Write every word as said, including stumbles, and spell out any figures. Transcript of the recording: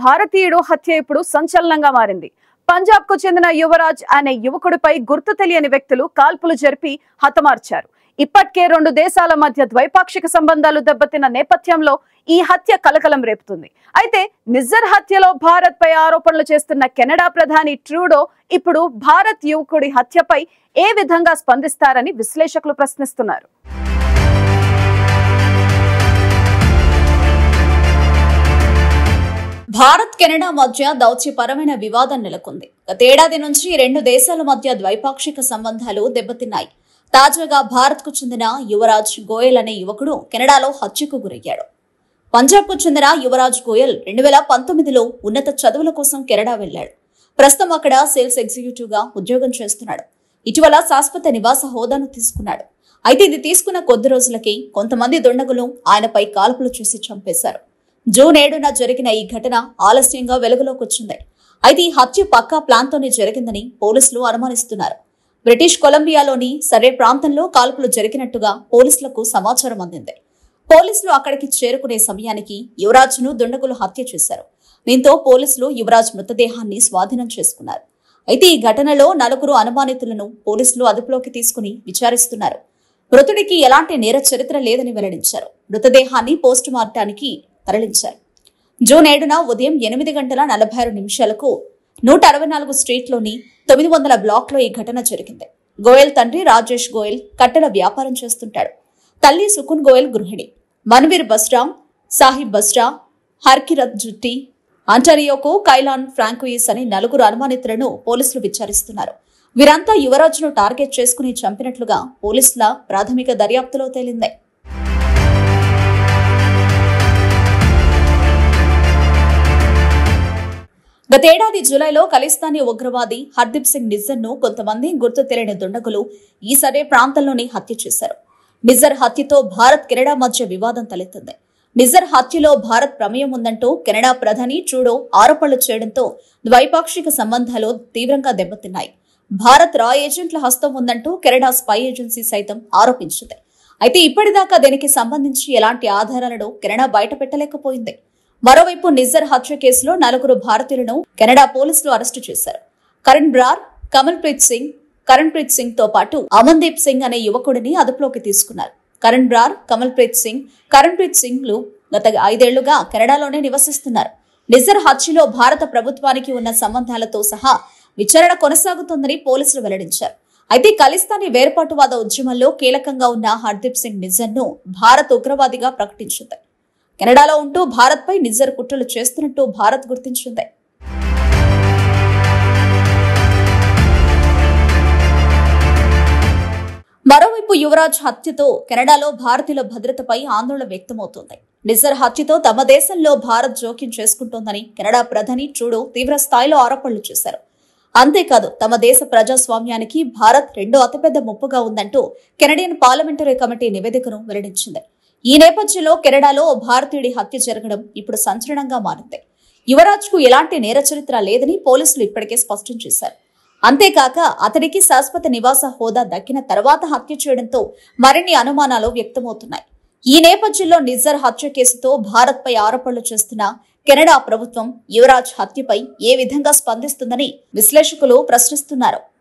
భారతీయుడు హత్య ఇప్పుడు సంచలనంగా మారింది. పంజాబ్ కు చెందిన యువరాజ్ అనే యువకుడిపై గుర్తు తెలియని వ్యక్తులు కాల్పులు జరిపి హతమార్చారు. ఇప్పటికే రెండు దేశాల మధ్య ద్వైపాక్షిక సంబంధాలు దెబ్బతిన్న నేపథ్యంలో ఈ హత్య కలకలం రేపుతుంది. అయితే నిజ్జర్ హత్యలో భారత్ పై ఆరోపణలు చేస్తున్న కెనడా ప్రధాని ట్రూడో ఇప్పుడు భారత్ యువకుడి హత్యపై ఏ విధంగా స్పందిస్తారని విశ్లేషకులు ప్రశ్నిస్తున్నారు. భారత్ కెనడా మధ్య దౌత్యపరమైన వివాదం నెలకొంది. గతేడాది నుంచి రెండు దేశాల మధ్య ద్వైపాక్షిక సంబంధాలు దెబ్బతిన్నాయి. తాజాగా భారత్ కు చెందిన యువరాజ్ గోయల్ అనే యువకుడు కెనడాలో హత్యకు గురయ్యాడు. పంజాబ్ కు చెందిన యువరాజ్ గోయల్ రెండు వేల పంతొమ్మిదిలో ఉన్నత చదువుల కోసం కెనడా వెళ్లాడు. ప్రస్తుతం అక్కడ సేల్స్ ఎగ్జిక్యూటివ్ గా ఉద్యోగం చేస్తున్నాడు. ఇటీవల శాశ్వత నివాస హోదాను తీసుకున్నాడు. అయితే ఇది తీసుకున్న కొద్ది రోజులకి కొంతమంది దుండగులు ఆయనపై కాల్పులు చేసి చంపేశారు. జూన్ ఏడున జరిగిన ఈ ఘటన ఆలస్యంగా వెలుగులోకి వచ్చింది. అయితే ఈ హత్య పక్కా ప్లాన్ తోనే జరిగిందని పోలీసులు అనుమానిస్తున్నారు. బ్రిటిష్ కొలంబియాలోని సరే ప్రాంతంలో కాల్పులు జరిగినట్టుగా పోలీసులకు సమాచారం అందింది. పోలీసులు అక్కడికి చేరుకునే సమయానికి యువరాజ్ ను దుండగులు హత్య చేశారు. దీంతో పోలీసులు యువరాజ్ మృతదేహాన్ని స్వాధీనం చేసుకున్నారు. అయితే ఈ ఘటనలో నలుగురు అనుమానితులను పోలీసులు అదుపులోకి తీసుకుని విచారిస్తున్నారు. మృతుడికి ఎలాంటి నేర చరిత్ర లేదని వెల్లడించారు. మృతదేహాన్ని పోస్టు మార్టానికి తరలించారు. జూన్ ఏడున ఉదయం ఎనిమిది గంటల నలభై ఆరు నిమిషాలకు నూట అరవై నాలుగు స్ట్రీట్లోని తొమ్మిది వందల బ్లాక్ లో ఈ ఘటన జరిగింది. గోయల్ తండ్రి రాజేష్ గోయల్ కట్టెల వ్యాపారం చేస్తుంటాడు. తల్లి సుకున్ గోయల్ గృహిణి. మన్వీర్ బస్రా, సాహిబ్ బస్రా, హర్కిరత్ జుట్టి, అంటారియోకు కైలాన్ ఫ్రాంకుయిస్ అని నలుగురు అనుమానితులను పోలీసులు విచారిస్తున్నారు. వీరంతా యువరాజ్ ను టార్గెట్ చేసుకుని చంపినట్లుగా పోలీసుల ప్రాథమిక దర్యాప్తులో తేలింది. గతేడాది జూలైలో ఖలిస్తానీ ఉగ్రవాది హర్దీప్ సింగ్ నిజ్జర్ ను కొంతమంది గుర్తు తెలియని దుండగులు ఈ సరే ప్రాంతంలోని హత్య చేశారు. నిజ్జర్ హత్యతో భారత్ కెనడా మధ్య వివాదం తలెత్తింది. నిజ్జర్ హత్యలో భారత్ ప్రమేయం ఉందంటూ కెనడా ప్రధాని ట్రూడో ఆరోపణలు చేయడంతో ద్వైపాక్షిక సంబంధాలు తీవ్రంగా దెబ్బతిన్నాయి. భారత్ రా ఏజెంట్ల హస్తం ఉందంటూ కెనడా స్పై ఏజెన్సీ సైతం ఆరోపించింది. అయితే ఇప్పటిదాకా దీనికి సంబంధించి ఎలాంటి ఆధారాలను కెనడా బయటపెట్టలేకపోయింది. మరోవైపు నిజ్జర్ హత్య కేసులో నలుగురు భారతీయులను కెనడా పోలీసులు అరెస్టు చేశారు. కరణ్ బ్రార్, కమల్ ప్రీత్ సింగ్, కరణ్ ప్రీత్ సింగ్ తో పాటు అమన్దీప్ సింగ్ అనే యువకుడిని అదుపులోకి తీసుకున్నారు. కరణ్ బ్రార్, కమల్ ప్రీత్ సింగ్, కరణ్ ప్రీత్ సింగ్ లు గత ఐదేళ్లుగా కెనడాలోనే నివసిస్తున్నారు. నిజ్జర్ హత్యలో భారత ప్రభుత్వానికి ఉన్న సంబంధాలతో సహా విచారణ కొనసాగుతోందని పోలీసులు వెల్లడించారు. అయితే ఖలిస్తానీ వేర్పాటువాద ఉద్యమంలో కీలకంగా ఉన్న హర్దీప్ సింగ్ నిజ్జర్ ను భారత్ ఉగ్రవాదిగా ప్రకటించింది. కెనడాలో ఉంటూ భారత్ పై నిజ్జర్ కుట్రలు చేస్తున్నట్టు భారత్ గుర్తించింది. మరోవైపు యువరాజ్ హత్యతో కెనడాలో భారతీయుల భద్రతపై ఆందోళన వ్యక్తమవుతోంది. నిజ్జర్ హత్యతో తమ దేశంలో భారత్ జోక్యం చేసుకుంటోందని కెనడా ప్రధాని ట్రూడో తీవ్ర స్థాయిలో ఆరోపణలు చేశారు. అంతేకాదు తమ దేశ ప్రజాస్వామ్యానికి భారత్ రెండో అతిపెద్ద ముప్పుగా ఉందంటూ కెనడియన్ పార్లమెంటరీ కమిటీ నివేదికను వెల్లడించింది. ఈ నేపథ్యంలో కెనడాలో భారతీయుడి హత్య జరగడం ఇప్పుడు సంచలనంగా మారింది. యువరాజ్ కు ఎలాంటి నేర చరిత్ర లేదని పోలీసులు ఇప్పటికే స్పష్టం చేశారు. అంతేకాక అతడికి శాశ్వత నివాస హోదా దక్కిన తర్వాత హత్య చేయడంతో మరిన్ని అనుమానాలు వ్యక్తమవుతున్నాయి. ఈ నేపథ్యంలో నిజ్జర్ హత్య కేసుతో భారత్ పై ఆరోపణలు చేస్తున్న కెనడా ప్రభుత్వం యువరాజ్ హత్యపై ఏ విధంగా స్పందిస్తుందని విశ్లేషకులు ప్రశ్నిస్తున్నారు.